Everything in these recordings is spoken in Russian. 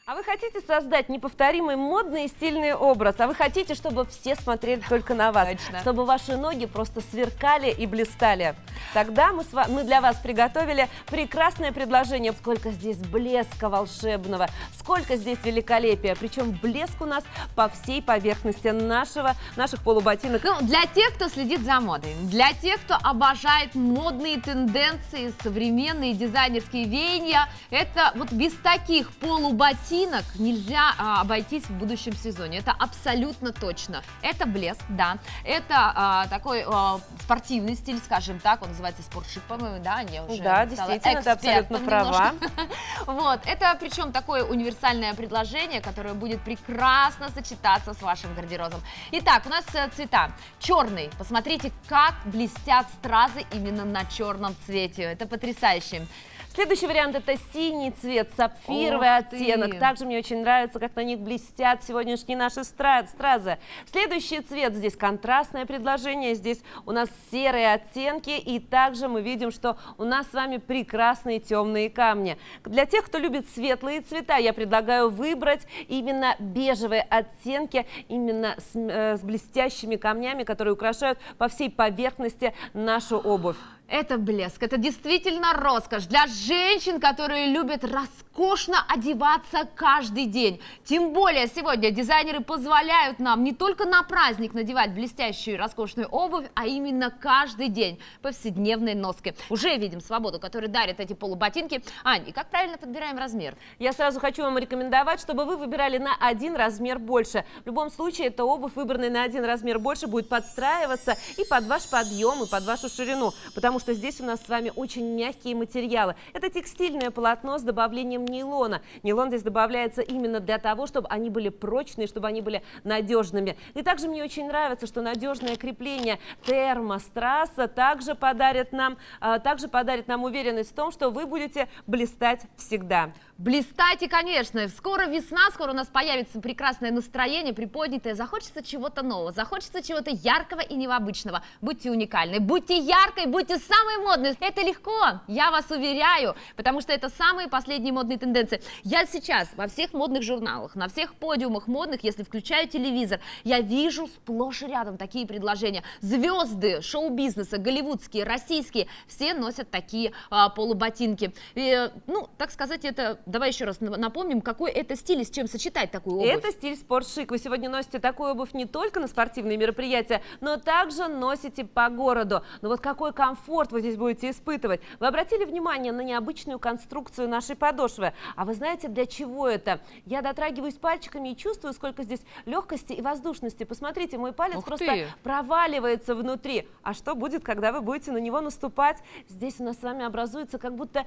А вы хотите создать неповторимый модный и стильный образ? А вы хотите, чтобы все смотрели только на вас? Точно. Чтобы ваши ноги просто сверкали и блистали? Тогда мы для вас приготовили прекрасное предложение. Сколько здесь блеска волшебного, сколько здесь великолепия. Причем блеск у нас по всей поверхности наших полуботинок. Ну, для тех, кто следит за модой, для тех, кто обожает модные тенденции, современные дизайнерские веяния, это вот без таких полуботинок нельзя обойтись в будущем сезоне. Это абсолютно точно. Это блеск, да. Это такой спортивный стиль, скажем так. Он называется спортшик, по-моему, да? Я уже да, действительно, ты абсолютно права. Вот. Это причем такое универсальное предложение, которое будет прекрасно сочетаться с вашим гардеробом. Итак, у нас цвета. Черный. Посмотрите, как блестят стразы именно на черном цвете. Это потрясающе. Следующий вариант — это синий цвет, сапфировый оттенок. Также мне очень нравится, как на них блестят сегодняшние наши стразы. Следующий цвет, здесь контрастное предложение, здесь у нас серые оттенки, и также мы видим, что у нас с вами прекрасные темные камни. Для тех, кто любит светлые цвета, я предлагаю выбрать именно бежевые оттенки, именно с блестящими камнями, которые украшают по всей поверхности нашу обувь. Это блеск, это действительно роскошь для женщин, которые любят роскошно одеваться каждый день. Тем более сегодня дизайнеры позволяют нам не только на праздник надевать блестящую и роскошную обувь, а именно каждый день повседневной носки. Уже видим свободу, которую дарят эти полуботинки. Ань, и как правильно подбираем размер? Я сразу хочу вам рекомендовать, чтобы вы выбирали на один размер больше. В любом случае, эта обувь, выбранная на один размер больше, будет подстраиваться и под ваш подъем, и под вашу ширину, потому что здесь у нас с вами очень мягкие материалы. Это текстильное полотно с добавлением нейлона. Нейлон здесь добавляется именно для того, чтобы они были прочные, чтобы они были надежными. И также мне очень нравится, что надежное крепление термострасса также подарит нам уверенность в том, что вы будете блистать всегда. Блистайте, конечно. Скоро весна, скоро у нас появится прекрасное настроение, приподнятое. Захочется чего-то нового, захочется чего-то яркого и необычного. Будьте уникальны, будьте яркой, будьте самой модной. Это легко, я вас уверяю, потому что это самые последние модные тенденции. Я сейчас во всех модных журналах, на всех подиумах модных, если включаю телевизор, я вижу сплошь и рядом такие предложения. Звезды шоу-бизнеса, голливудские, российские, все носят такие полуботинки. И, ну, так сказать, это... Давай еще раз напомним, какой это стиль и с чем сочетать такую обувь. Это стиль спортшик. Вы сегодня носите такую обувь не только на спортивные мероприятия, но также носите по городу. Но вот какой комфорт вы здесь будете испытывать. Вы обратили внимание на необычную конструкцию нашей подошвы? А вы знаете, для чего это? Я дотрагиваюсь пальчиками и чувствую, сколько здесь легкости и воздушности. Посмотрите, мой палец просто проваливается внутри. А что будет, когда вы будете на него наступать? Здесь у нас с вами образуется как будто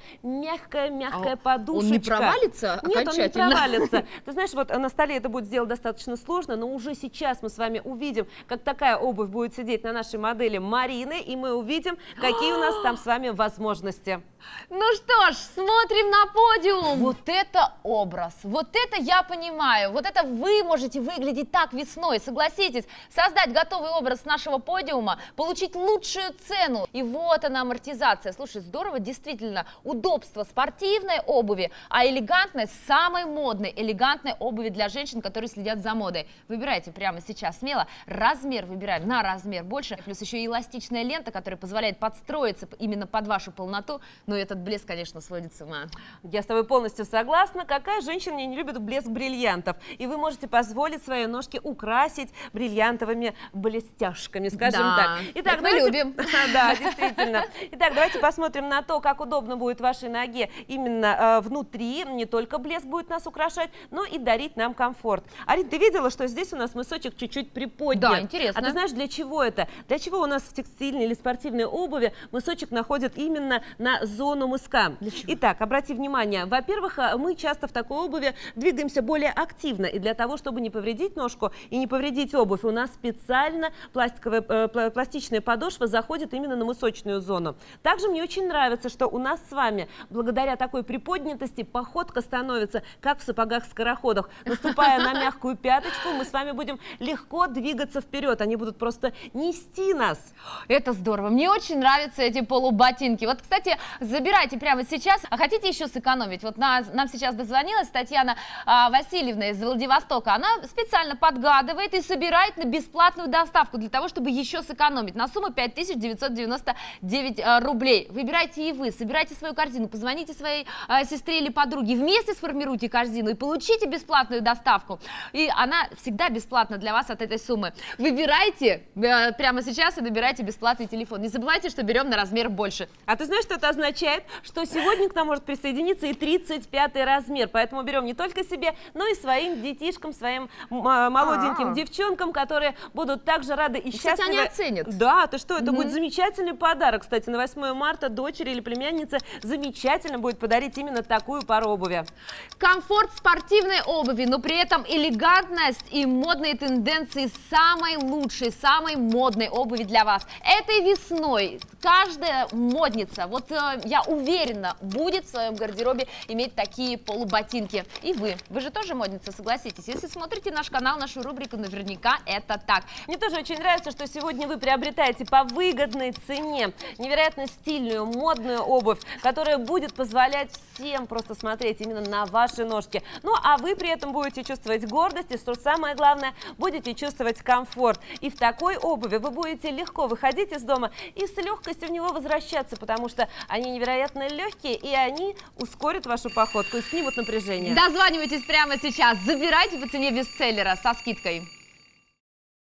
мягкая подушечка. Провалится окончательно? Нет, он не провалится. Ты знаешь, вот на столе это будет сделать достаточно сложно, но уже сейчас мы с вами увидим, как такая обувь будет сидеть на нашей модели Марины, и мы увидим, какие у нас там с вами возможности. Ну что ж, смотрим на подиум. Вот это образ, вот это я понимаю, вот это вы можете выглядеть так весной, согласитесь, создать готовый образ нашего подиума, получить лучшую цену. И вот она амортизация. Слушай, здорово, действительно, удобство спортивной обуви, а элегантность самой модной, элегантной обуви для женщин, которые следят за модой. Выбирайте прямо сейчас смело. Размер выбираем на размер больше. Плюс еще и эластичная лента, которая позволяет подстроиться именно под вашу полноту. Но этот блеск, конечно, сводит с ума. Я с тобой полностью согласна. Какая женщина не любит блеск бриллиантов? И вы можете позволить свои ножки украсить бриллиантовыми блестяшками, скажем так. Итак, мы любим. Да, действительно. Итак, давайте посмотрим на то, как удобно будет вашей ноге именно внутри. Не только блеск будет нас украшать, но и дарить нам комфорт. Арин, ты видела, что здесь у нас мысочек чуть-чуть приподнят? Да, интересно. А ты знаешь, для чего это? Для чего у нас в текстильной или спортивной обуви мысочек находит именно на зону мыска? Итак, обрати внимание, во-первых, мы часто в такой обуви двигаемся более активно, и для того, чтобы не повредить ножку и не повредить обувь, у нас специально пластичная подошва заходит именно на мысочную зону. Также мне очень нравится, что у нас с вами, благодаря такой приподнятости, по походка становится, как в сапогах-скороходах. Наступая на мягкую пяточку, мы с вами будем легко двигаться вперед. Они будут просто нести нас. Это здорово. Мне очень нравятся эти полуботинки. Вот, кстати, забирайте прямо сейчас. А хотите еще сэкономить? Вот нам сейчас дозвонилась Татьяна Васильевна из Владивостока. Она специально подгадывает и собирает на бесплатную доставку для того, чтобы еще сэкономить на сумму 5999 рублей. Выбирайте и вы, собирайте свою корзину, позвоните своей сестре или подруге, вместе сформируйте корзину и получите бесплатную доставку. И она всегда бесплатна для вас от этой суммы. Выбирайте прямо сейчас и набирайте бесплатный телефон. Не забывайте, что берем на размер больше. А ты знаешь, что это означает? Что сегодня к нам может присоединиться и 35-й размер. Поэтому берем не только себе, но и своим детишкам, своим молоденьким девчонкам, которые будут также рады и счастливы. Кстати, они оценят. Да, ты что, это будет замечательный подарок. Кстати, на 8 марта дочери или племяннице замечательно будет подарить именно такую пару обуви. Комфорт спортивной обуви, но при этом элегантность и модные тенденции самой лучшей, самой модной обуви для вас. Этой весной каждая модница, вот я уверена, будет в своем гардеробе иметь такие полуботинки. И вы же тоже модница, согласитесь. Если смотрите наш канал, нашу рубрику, наверняка это так. Мне тоже очень нравится, что сегодня вы приобретаете по выгодной цене невероятно стильную, модную обувь, которая будет позволять всем просто смотреть именно на ваши ножки. Ну, а вы при этом будете чувствовать гордость и, что самое главное, будете чувствовать комфорт. И в такой обуви вы будете легко выходить из дома и с легкостью в него возвращаться, потому что они невероятно легкие, и они ускорят вашу походку и снимут напряжение. Дозванивайтесь прямо сейчас, забирайте по цене бестселлера со скидкой.